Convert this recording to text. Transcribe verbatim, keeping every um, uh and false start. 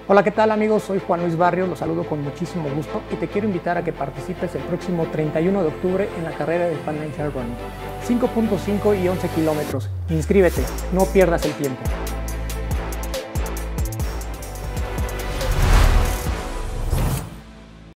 Hola, ¿qué tal amigos? Soy Juan Luis Barrios, los saludo con muchísimo gusto y te quiero invitar a que participes el próximo treinta y uno de octubre en la carrera de Financial Running. cinco punto cinco y once kilómetros. Inscríbete, no pierdas el tiempo.